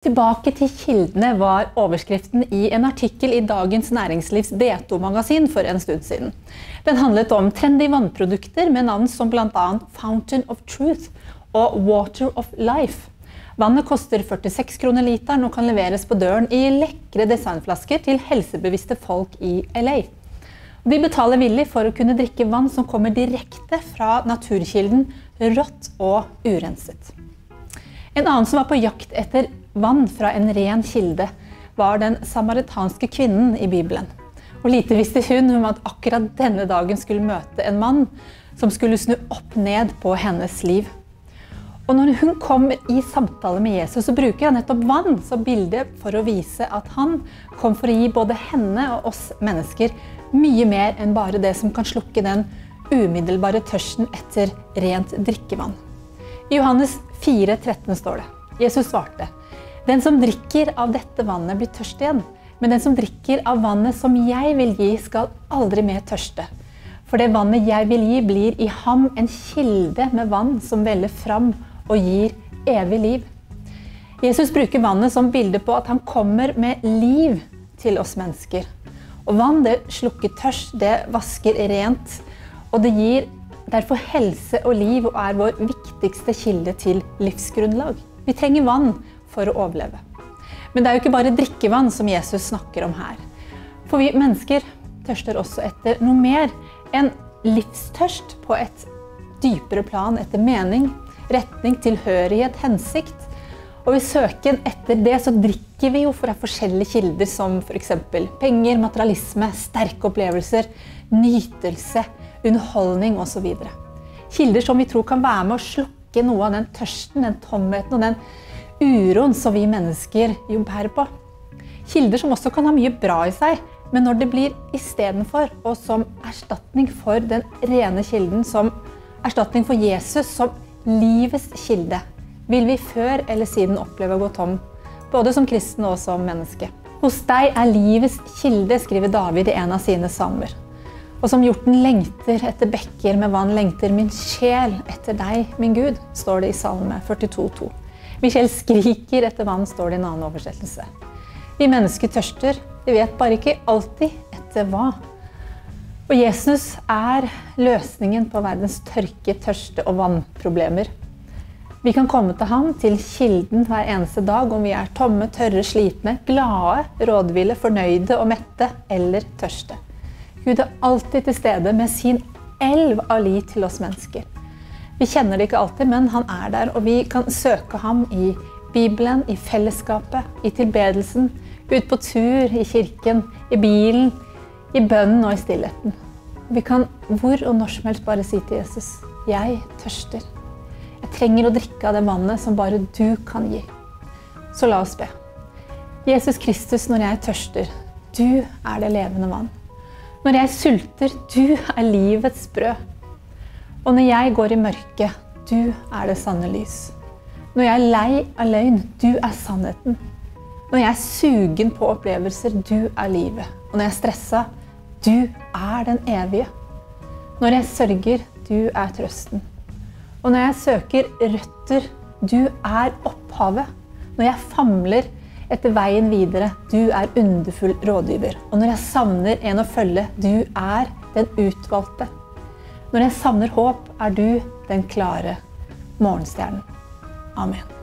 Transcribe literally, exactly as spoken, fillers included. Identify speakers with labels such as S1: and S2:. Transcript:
S1: Tilbake til kildene var overskriften i en artikkel i Dagens Næringslivs D to-magasin for en stund siden. Den handlet om trendy vannprodukter med navn som blant annet Fountain of Truth og Water of Life. Vannet koster førtiseks kroner literen og kan leveres på døren i lekre designflasker til helsebevisste folk i L A. De betaler villig for å kunne drikke vann som kommer direkte fra naturkilden, rått og urenset. En annen som var på jakt etter vann fra en ren kilde var den samaritanske kvinnen i Bibelen. Og lite visste hun om at akkurat denne dagen skulle møte en mann som skulle snu opp ned på hennes liv. Og når hun kom i samtale med Jesus, så bruker han nettopp vann som bilde for å vise at han kom for å gi både henne og oss mennesker mye mer enn bare det som kan slukke den umiddelbare tørsten etter rent drikkevann. I Johannes fire tretten står det: Jesus svarte: «Den som drikker av dette vannet blir tørst igjen, men den som drikker av vannet som jeg vil gi skal aldri mer tørste. For det vannet jeg vil gi blir i ham en kilde med vann som veller fram og gir evig liv.» Jesus bruker vannet som bilde på at han kommer med liv til oss mennesker. Og vann, det slukker tørst, det vasker rent, og det gir derfor helse og liv og er vår viktigste kilde til livsgrunnlag. Vi trenger vann for å overleve. Men det er jo ikke bare drikkevann som Jesus snakker om her. For vi mennesker tørster også etter noe mer enn livstørst på et dypere plan, etter mening, retning, tilhørighet, hensikt. Og i søken etter det så drikker vi jo fra forskjellige kilder som for eksempel penger, materialisme, sterke opplevelser, nytelse, underholdning og så videre. Kilder som vi tror kan være med å slukke noe av den tørsten, den tomheten og den uroen som vi mennesker jo bærer på. Kilder som også kan ha mye bra i seg, men når det blir i stedet for, og som erstatning for den rene kilden, som erstatning for Jesus, som livets kilde, vil vi før eller siden oppleve å gå tom, både som kristen og som menneske. Hos deg er livets kilde, skriver David i en av sine salmer. Og som hjorten lengter etter bekker med vann, lengter min sjel etter deg, min Gud, står det i salme førtito to. Min sjel skriker etter vann, står det i en annen oversettelse. Vi mennesker tørster, vi vet bare ikke alltid etter hva. Og Jesus er løsningen på verdens tørke, tørste og vannproblemer. Vi kan komme til ham, til kilden hver eneste dag, om vi er tomme, tørre, slitne, glade, rådville, fornøyde og mette eller tørste. Gud er alltid til stede med sin elv av liv til oss mennesker. Vi kjenner det ikke alltid, men han er der, og vi kan søke ham i Bibelen, i fellesskapet, i tilbedelsen, ut på tur, i kirken, i bilen, i bønnen og i stillheten. Vi kan hvor og når som helst bare si til Jesus: jeg tørster. Jeg trenger å drikke av det vannet som bare du kan gi. Så la oss be. Jesus Kristus, når jeg tørster, du er det levende vann. Når jeg sulter, du er livets brød. Og når jeg går i mørket, du er det sanne lys. Når jeg er lei av løgn, du er sannheten. Når jeg er sugen på opplevelser, du er livet. Og når jeg er stresset, du er den evige. Når jeg sørger, du er trøsten. Og når jeg søker røtter, du er opphavet. Når jeg famler etter veien videre, du er underfull rådgiver. Og når jeg savner en å følge, du er den utvalgte. Når jeg savner håp, er du den klare morgenstjernen. Amen.